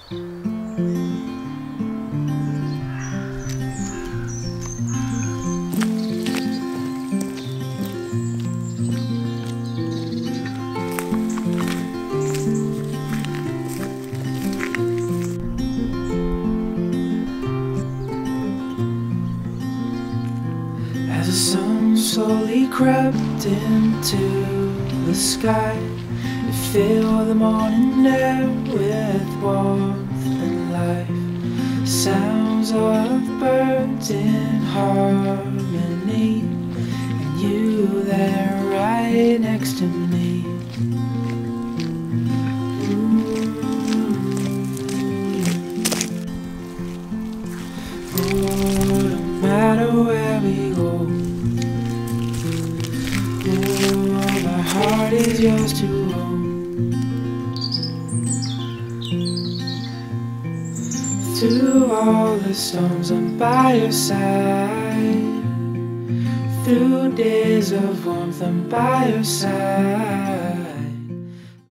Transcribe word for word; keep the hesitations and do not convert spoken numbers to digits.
As the sun slowly crept into the sky, it filled the morning air with warmth and life. Sounds of birds in harmony, and you there right next to me. Oh, no matter where we go, oh, my heart is yours to own. Through all the storms, I'm by your side. Through days of warmth, I'm by your side.